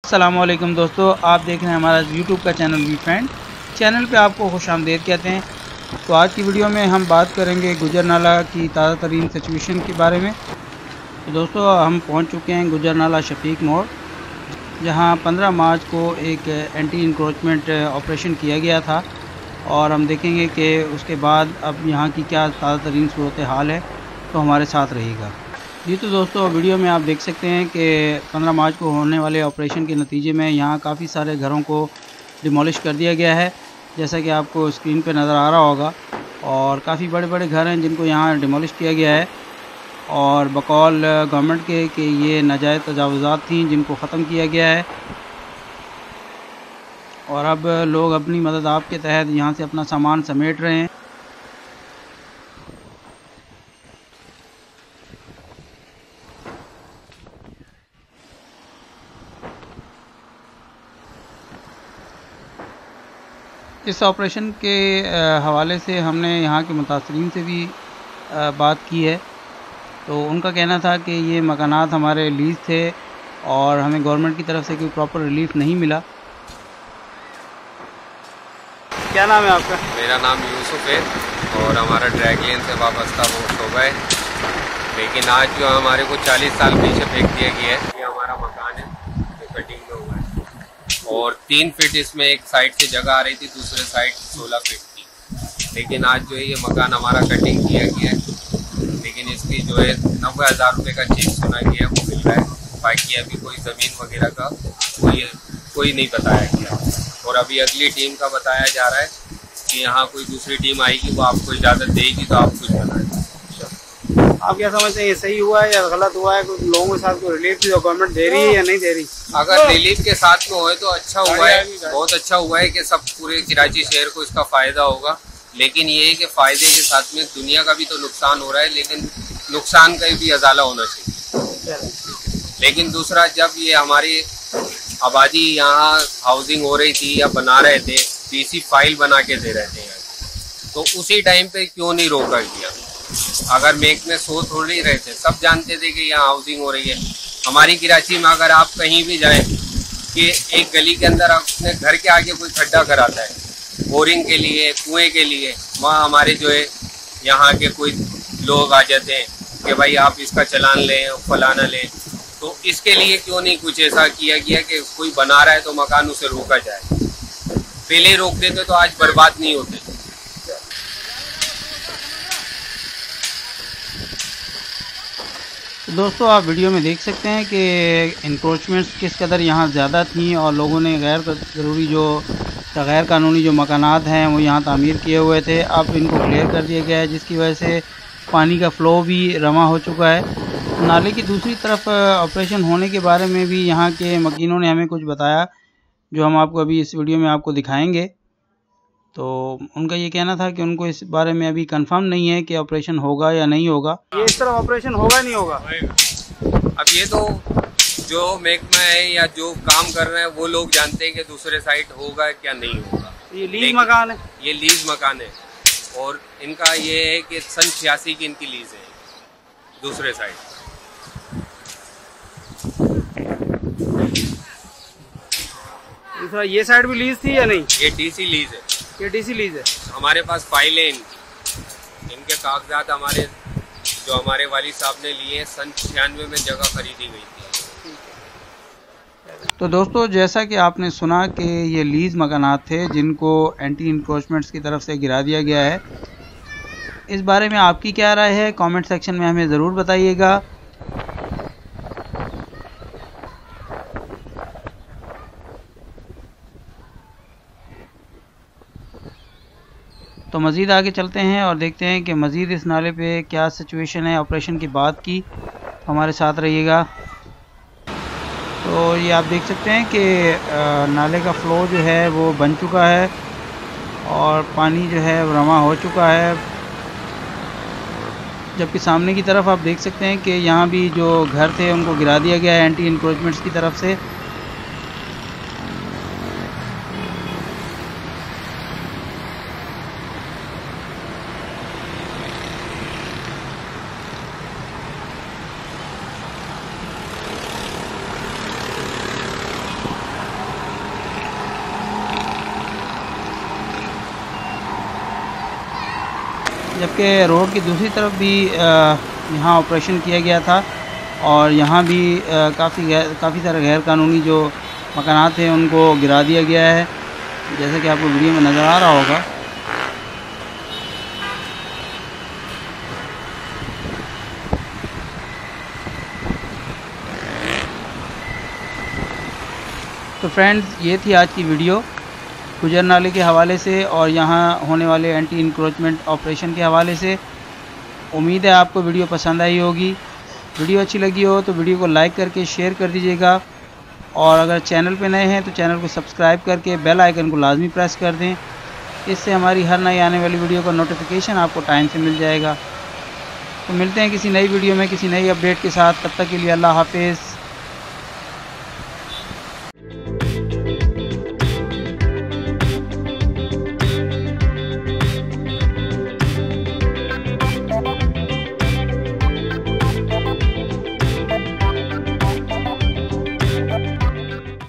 अस्सलामुअलैकुम दोस्तों, आप देख रहे हैं हमारा यूट्यूब का चैनल वी फ्रेंड। चैनल पे आपको खुशामदीद कहते हैं। तो आज की वीडियो में हम बात करेंगे गुजर नाला की ताज़ा तरीन सिचुएशन के बारे में। तो दोस्तों, हम पहुंच चुके हैं गुजर नाला शफीक मोड़, जहां 15 मार्च को एक एंटी इंक्रोचमेंट ऑपरेशन किया गया था और हम देखेंगे कि उसके बाद अब यहाँ की क्या ताज़ा तरीन सूरत हाल है। तो हमारे साथ रहिएगा जी। तो दोस्तों, वीडियो में आप देख सकते हैं कि 15 मार्च को होने वाले ऑपरेशन के नतीजे में यहाँ काफ़ी सारे घरों को डिमोलिश कर दिया गया है, जैसा कि आपको स्क्रीन पे नज़र आ रहा होगा। और काफ़ी बड़े बड़े घर हैं जिनको यहाँ डिमोलिश किया गया है और बकौल गवर्नमेंट के कि ये नाजायज़ तजावुज़ात थी जिनको ख़त्म किया गया है। और अब लोग अपनी मदद आप के तहत यहाँ से अपना सामान समेट रहे हैं। इस ऑपरेशन के हवाले से हमने यहाँ के मुतासरीन से भी बात की है। तो उनका कहना था कि ये मकानात हमारे लीज़ थे और हमें गवर्नमेंट की तरफ से कोई प्रॉपर रिलीफ नहीं मिला। क्या नाम है आपका? मेरा नाम यूसुफ है और हमारा ड्रैग लेन से वाबस्ता वो शोबा है। लेकिन आज जो हमारे को 40 साल पीछे फेंक दिया गया है। ये हमारा मकान है जो कटिंग में हुआ है और 3 फीट इसमें एक साइड से जगह आ रही थी, दूसरे साइड 16 फीट थी। लेकिन आज जो है ये मकान हमारा कटिंग किया गया है, लेकिन इसकी जो है 90,000 रुपये का चेक सुना गया है, वो मिल रहा है। बाकी अभी कोई ज़मीन वगैरह का कोई नहीं बताया गया। और अभी अगली टीम का बताया जा रहा है कि यहाँ कोई दूसरी टीम आएगी, वो आपको इजाज़त देगी तो आप कुछ बनाएं। आप क्या समझते हैं, ये सही हुआ है या गलत हुआ है? कुछ लोगों के साथ कोई रिलीफ जो गवर्नमेंट दे रही है या नहीं दे रही? अगर रिलीफ के साथ में होए तो अच्छा हुआ है, बहुत अच्छा हुआ है कि सब पूरे कराची शहर को इसका फ़ायदा होगा। लेकिन ये है कि फ़ायदे के साथ में दुनिया का भी तो नुकसान हो रहा है, लेकिन नुकसान का भी अजाला होना चाहिए। लेकिन दूसरा, जब ये हमारी आबादी यहाँ हाउसिंग हो रही थी या बना रहे थे, पीसी फाइल बना के दे रहे थे, तो उसी टाइम पे क्यों नहीं रोका गया? अगर मेक में सो थोड़ी रहे थे, सब जानते थे कि यहाँ हाउसिंग हो रही है। हमारी कराची में अगर आप कहीं भी जाएं कि एक गली के अंदर अपने घर के आगे कोई खड्डा कराता है बोरिंग के लिए, कुएं के लिए, वहाँ हमारे जो है यहाँ के कोई लोग आ जाते हैं कि भाई आप इसका चलान लें, फलाना लें। तो इसके लिए क्यों नहीं कुछ ऐसा किया गया कि कोई बना रहा है तो मकान उसे रोका जाए? पहले रोक देते तो आज बर्बाद नहीं होते। दोस्तों, आप वीडियो में देख सकते हैं कि इंक्रोचमेंट्स किस कदर यहाँ ज़्यादा थी और लोगों ने गैर ज़रूरी गैर कानूनी जो मकानात हैं वो यहाँ तामीर किए हुए थे। अब इनको क्लियर कर दिया गया है, जिसकी वजह से पानी का फ़्लो भी रवा हो चुका है। नाले की दूसरी तरफ ऑपरेशन होने के बारे में भी यहाँ के मकीनों ने हमें कुछ बताया, जो हम आपको अभी इस वीडियो में आपको दिखाएँगे। तो उनका ये कहना था कि उनको इस बारे में अभी कंफर्म नहीं है कि ऑपरेशन होगा या नहीं होगा। ये इस तरफ ऑपरेशन होगा नहीं होगा? अब ये तो जो महकमा है या जो काम कर रहे हैं वो लोग जानते हैं कि दूसरे साइड होगा क्या नहीं होगा। ये लीज मकान है? ये लीज मकान है और इनका ये है कि सन 86 की इनकी लीज है दूसरे साइड। दूसरा ये साइड भी लीज थी या नहीं? ये डीसी लीज है। ये डीसी लीज है। हमारे पास फाइलें इनके कागजात जो हमारे वाली साहब ने लिए सन 96 में जगह खरीदी गई थी। तो दोस्तों, जैसा कि आपने सुना कि ये लीज मकानात थे जिनको एंटी इंक्रोचमेंट्स की तरफ से गिरा दिया गया है। इस बारे में आपकी क्या राय है? कमेंट सेक्शन में हमें ज़रूर बताइएगा। तो मज़ीद आगे चलते हैं और देखते हैं कि मज़ीद इस नाले पे क्या सिचुएशन है ऑपरेशन के बाद की। तो हमारे साथ रहिएगा। तो ये आप देख सकते हैं कि नाले का फ़्लो जो है वो बन चुका है और पानी जो है रवा हो चुका है। जबकि सामने की तरफ आप देख सकते हैं कि यहाँ भी जो घर थे उनको गिरा दिया गया है एंटी इंक्रोचमेंट्स की तरफ से। जबकि रोड की दूसरी तरफ भी यहाँ ऑपरेशन किया गया था और यहाँ भी काफ़ी सारे गैर कानूनी जो मकानात हैं उनको गिरा दिया गया है, जैसा कि आपको वीडियो में नज़र आ रहा होगा। तो फ्रेंड्स, ये थी आज की वीडियो गुजर नाले के हवाले से और यहाँ होने वाले एंटी इंक्रोचमेंट ऑपरेशन के हवाले से। उम्मीद है आपको वीडियो पसंद आई होगी। वीडियो अच्छी लगी हो तो वीडियो को लाइक करके शेयर कर दीजिएगा और अगर चैनल पे नए हैं तो चैनल को सब्सक्राइब करके बेल आइकन को लाजमी प्रेस कर दें। इससे हमारी हर नई आने वाली वीडियो का नोटिफिकेशन आपको टाइम से मिल जाएगा। तो मिलते हैं किसी नई वीडियो में किसी नई अपडेट के साथ। तब तक के लिए अल्लाह हाफिज़।